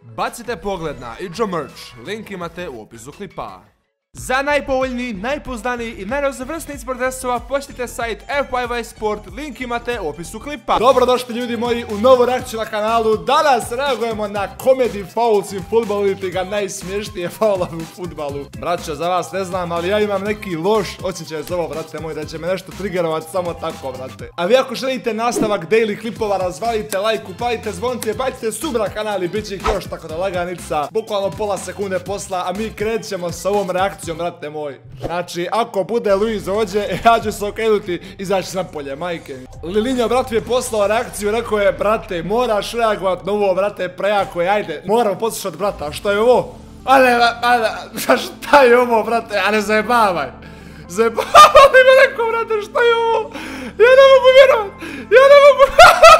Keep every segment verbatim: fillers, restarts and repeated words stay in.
Bacite pogled na Iđo Merch, link imate u opisu klipa. Za najpovoljniji, najpoznaniji i najraznovrsniji sport dresova posjetite sajt F Y Y Sport, link imate u opisu klipa. Dobrodošli ljudi moji u novu reakciju na kanalu. Danas reagujemo na comedy fouls in futbalu, ili ga najsmiješnije faulove u futbalu. Braćo, za vas ne znam, ali ja imam neki loš osjećaj za ovo, brate moji, da će me nešto triggerovat samo tako, brate. A vi ako želite nastavak daily klipova, razvalite like, upalite zvonce, bacite sub na kanal i bit će ih još tako da laganica. Bukvalno pola sekunde posla, a mi krećemo sa ovom reakcijom, brate moj. Znači, ako bude Luiz ovdje, ja ću se okrenuti i izaći napolje, majke mi. Lilinjo, brat mi je poslao reakciju, rekao je, brate, moraš reagovat na ovo, brate, prejako je, ajde, moram poslušat brata, što je ovo? Ale, ale, šta je ovo, brate, ale zajebavaj. Zajebavaj me rekao, brate, šta je ovo? Ja ne mogu vjerovat, ja ne mogu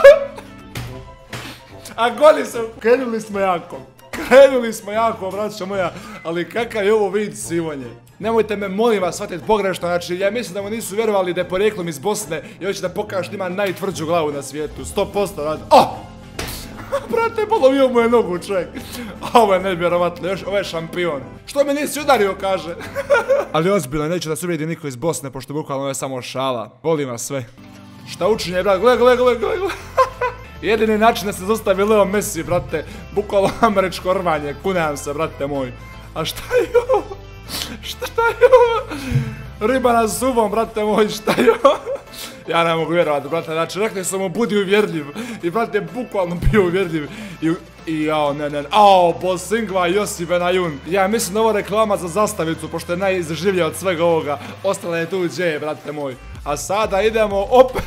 A goli sam, krenuli smo jako. Krenuli smo jako, braćo moja, ali kakav je ovo vid sivonje. Nemojte me, molim vas, shvatiti pogrešno, znači ja mislim da mu nisu vjerovali da je porijeklom iz Bosne i hoće da pokaže da ima najtvrđu glavu na svijetu, sto posto radi. Oh! Brate, polovio mu je nogu, čovjek. Ovo je nevjerovatno, još ovo je šampion. Što me nisi udario, kaže. Ali ozbiljno, neću da se uvijedi niko iz Bosne, pošto bukvalno je samo šala. Volim vas sve. Šta učinje, brat, gle, gle, gle, gle, gle. Jedini način da se zostavi Leo Messi, brate, bukvalno američko rvanje, kunem se, brate moj. A šta je ovo? Šta je ovo? Riba na zubom, brate moj, šta je ovo? Ja ne mogu vjerovati, brate, znači rekli su mu budi uvjerljiv i brate je bukvalno bio uvjerljiv i i jao, ne, ne, ao, Bosingva Josip Benajun. Ja mislim da ovo reklama za zastavicu, pošto je najizživlja od svega ovoga, ostala je tu džeje, brate moj. A sada idemo opet.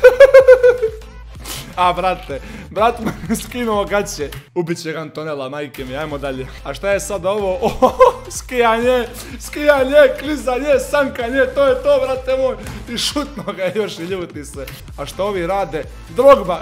A, brate, brat me skinuo gaće. Ubit će ga Antonella, majke mi, ajmo dalje. A šta je sad ovo? Oh, skijanje, skijanje, klizanje, sankanje, to je to, brate moj. I šutno ga još i ljuti se. A šta ovi rade? Drogba.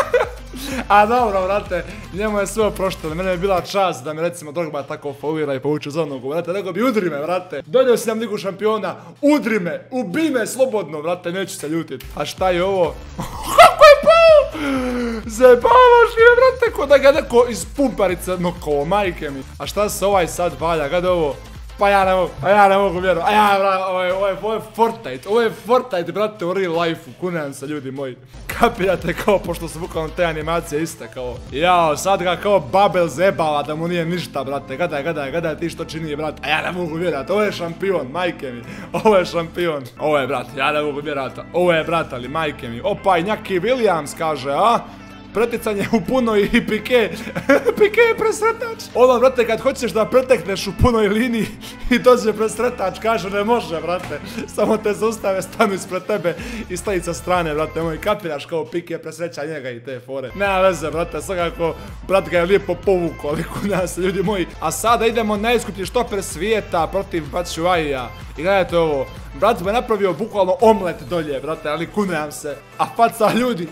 A dobro, brate, njemu je sve oprošteno. Mene je bila čast da me recimo Drogba tako faulira i povuče za nogu, brate. Rekao bi, udri me, brate. Donio si nam ligu šampiona, udri me, ubi me slobodno, brate, neću se ljutit. A šta je ovo? Kako je pao? Zajebavaš je, brate, ko da ga neko iz pumparice nokao, majke mi. A šta se ovaj sad valja, gada ovo? Pa ja ne mogu, pa ja ne mogu vjerovati. A ja, brate, ovo je, ovo je, ovo je Fortnite, ovo je Fortnite, brate, u real life-u, kunem se, ljudi moji. Kapirate kao, pošto su bukvalno te animacije iste, kao, jao, sad ga kao Babel zebala da mu nije ništa, brate, gledaj, gledaj, gledaj ti što čini, brate, a ja ne mogu vjerovati, ovo je šampion, majke mi, ovo je šampion, ovo je, brate, ja ne mogu vjerovati, ovo je, brate, ali majke mi, opa, i Njaki Williams kaže, a? Preticanje u punoj i Pike, Pike je presretač. Ono, brate, kad hoćeš da pretekneš u punoj liniji i dođe presretač, kaže ne može, brate. Samo te zaustave, stanu ispred tebe i stoji sa strane, brate moj. Kapiraš kao Pike presreća njega i te fore. Nema veze, brate, svakako, brat ga je lijepo povukao, ali kuna se, ljudi moji. A sada idemo najskuplji štoper svijeta protiv Batshuayija. I gledajte ovo, brat me napravio bukvalno omlet dolje, brate, ali kunem se. A faca, ljudi.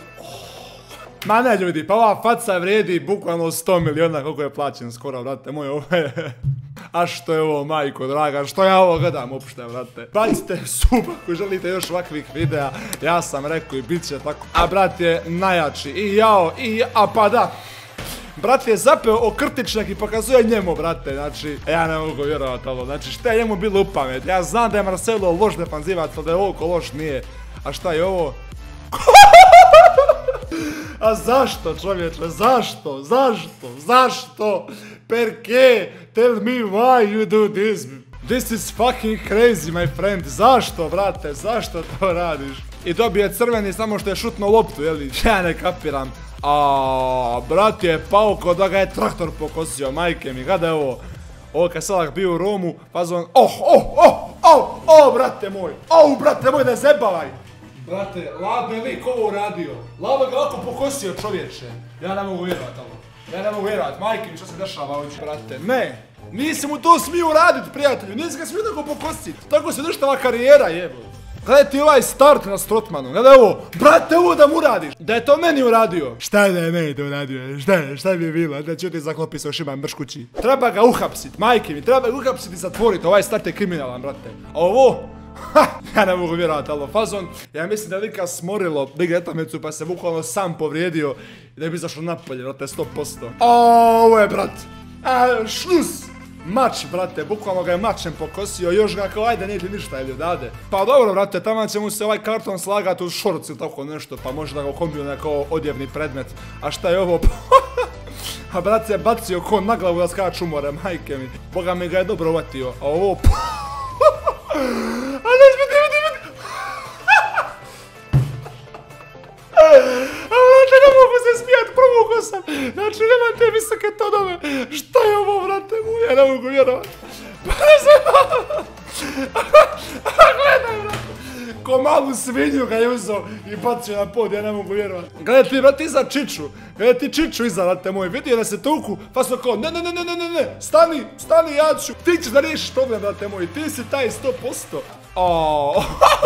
Ma ne, ljudi, pa ova faca vrijedi bukvalno sto miliona koliko je plaćen skoro, brate moj, ovo je... A što je ovo, majko draga, što ja ovo gledam uopšte, brate. Bacite sub ako želite još ovakvih videa, ja sam rekao i bit će tako. A brat je najjači, i jao, i a pa da. Brat je zapeo okrtičnak i pokazuje njemu, brate, znači, ja ne mogu vjerovati ovo, znači šta je njemu bilo upamet. Ja znam da je Marcelo loš defanzivac, ali da je ovoliko loš nije. A šta je ovo? A zašto, čovječe, zašto, zašto, zašto, perke, tell me why you do this, this is fucking crazy, my friend, zašto, brate, zašto to radiš? I dobije crveni samo što je šutno loptu, jeli, ja ne kapiram, a brat je pao ko da ga je traktor pokosio, majke mi, kada je ovo, ovo kad Salah bio u Romu, fazon, oh, oh, oh, oh, oh, brate moj, oh, brate moj, ne zebavaj. Brate, Lab je lik ovo uradio. Lab ga ovako pokosio, čovječe. Ja ne mogu vjerovat ovo. Ja ne mogu vjerovat, majke mi što se dešava ovdje. Brate, ne. Nisi mu to smio uradit, prijatelju. Nisi ga smio tako pokosit. Tako se deštava karijera, jebo. Gledaj ti ovaj start na Strotmanu. Gledaj ovo. Brate, ovo da mu uradiš. Da je to meni uradio. Šta je da je meni to uradio? Šta je, šta bi je bilo? Da ću ti zaklopi se još imam brš kući. Treba ga uhapsit, majke mi. Treba ga uhapsit i zatvorit. Ovaj start je kriminalan, brate. A ovo... Ha, ja ne mogu vjerovati, alo, fazon, ja mislim da je lika smorilo liga etamicu pa se bukvalno sam povrijedio i da bi izašao napolje, brate, sto posto. O, ovo je, brat, A, šlus! Mač, brate, bukvalno ga je mačem pokosio, još ga kao ajde nije ti ništa ili odavde. Pa dobro, brate, tamo će mu se ovaj karton slagati uz šorc ili tako nešto, pa može da ga kombinuje kao odjevni predmet. A šta je ovo? A brat se bacio ko na glavu da skač umore, majke mi. Boga mi ga je dobro uvatio, a ovo... A ne vidi, vidi, vidi! A brate, ne mogu se smijat, provukao sam. Znači, nemam te visoke tonove. Šta je ovo, brate moj, ja ne mogu vjerovat. Gledaj, brate. Ko malu svinju ga je uzao i bacio na pod, ja ne mogu vjerovat. Gledaj ti, brate, iza Čiču. Gledaj ti Čiču iza, brate moj. Vidio da se tuku, pa smo kao, ne, ne, ne, ne, ne, ne, ne, stani, stani, ja ću. Ti ćeš da riješiš problem, brate moj, ti si taj sto posto. Oooo.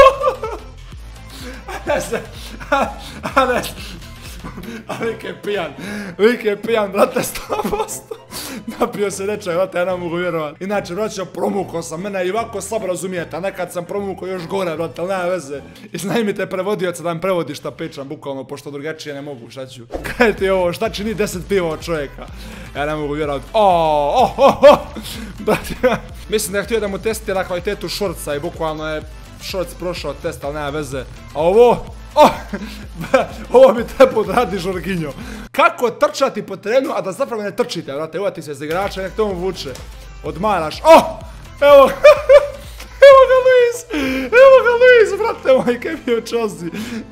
A ne se, a ne se. A lik je pijan, lik je pijan, brate, sto posto. Napio se nečaj, brate, ja ne mogu vjerovat. Inače, braćo, promukao sam, mene i ovako slabo razumijete, a nekad sam promukao još gore, brate, ali nema veze. Iznajmite prevodioca da mi prevodi šta pričam, bukvalno, pošto drugačije ne mogu, šta ću. Kaj ti ovo, šta čini deset piva od čovjeka? Ja ne mogu vjerovat. Oooo, oh, oh, oh. Brate, mislim da je htio da mu testira kvalitetu šorca i bukvalno je šorc prošao test, ali nema veze. A ovo... Oh, ovo bi trebao da radi Žorginjo. Kako trčati po terenu, a da zapravo ne trčite, brate, uvati se za igrača, nek to mu vuče. Odmaraš, oh, evo, evo ga Luis, evo ga Luis, brate moj, kaj mi očozi.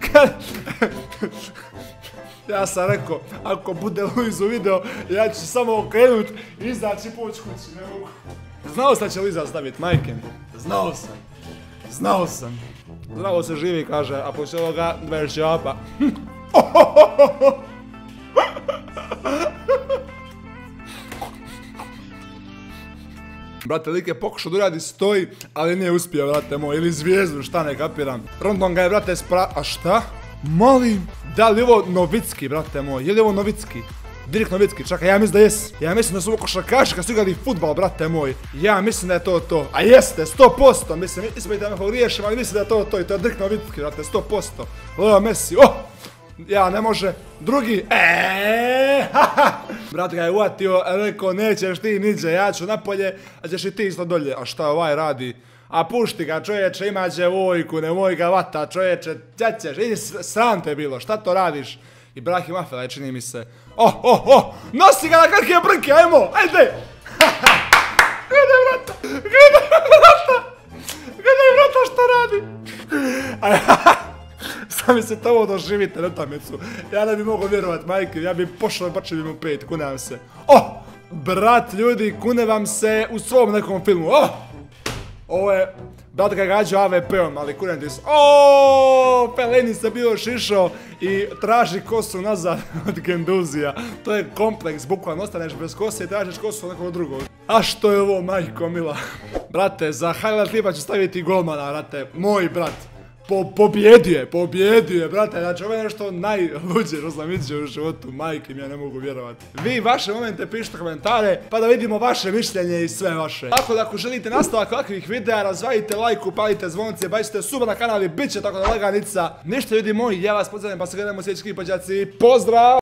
Ja sam rekao, ako bude Luis u video, ja ću samo okrenut i izaći i poći kući, ne mogu. Znao sam da će Luisa stavit, majke mi, znao sam, znao sam. Zdravo se živi, kaže, a poslije ovoga dveš džaba. Brate, lik je pokušao da uradi stoji, ali nije uspio, brate moj, ili zvijezdu, šta ne kapiram. Rondon ga je, brate, spra... A šta? Molim, da li ovo Novicki, brate moj, je li ovo Novicki? Dirk Novicki, čakaj, ja mislim da jes. Ja mislim da su ovo košarkaši kad su igrali futbal, brate moj. Ja mislim da je to to. A jeste, sto posto. Mislim, mislim da me pogriješim, ali mislim da je to to. I to je Dirk Novicki, brate, sto posto. Leo Messi, oh! Ja, ne može. Drugi, eee, haha. Brat ga je uvatio, rekao, nećeš ti niđe, ja ću napolje, a ćeš i ti isto dolje. A šta ovaj radi? A pušti ga, čovječe, ima djevojku, nemoj ga vata, čovječe, ćećeš, idi sram te bilo, šta to radiš? Ibrahim Afellaj, čini mi se. Oh, oh, oh! Nosi ga na kakve brke, ajmo! Ajde! Gledaj vrata! Gledaj vrata! Gledaj vrata šta radi! Sami se to ovo doživite na tamicu. Ja ne bi mogo vjerovat, majke, ja bi pošao i bačio bi mu pet, kunem se. Oh! Brat, ljudi, kune vam se u svom nekom filmu. Oh! Ovo je... Brat ga gađa A V P-om, ali kunem ti se... Oooo, Peleni se bio šišao i traži kosu nazad od Genduzija. To je kompleks, bukvalno ostaneš bez kose i tražiš kosu od nekog drugog. A što je ovo, majko mila? Brate, za highlight klipa ću staviti golmana, brate, moj brat. Pobjedio je, pobjedio je, brate, znači ovo je nešto najluđe što sam vidio u životu, majke mi, ja ne mogu vjerovati. Vi vaše momente pišite komentare, pa da vidimo vaše mišljenje i sve vaše. Tako da ako želite nastavak ovakvih videa, razvajite lajk, upalite zvonce, bacite sub na kanal i bit će tako da laganica. Ništa ljudi moji, ja vas pozdravljam pa se gledamo sljedeći klip, đaci, pozdrav!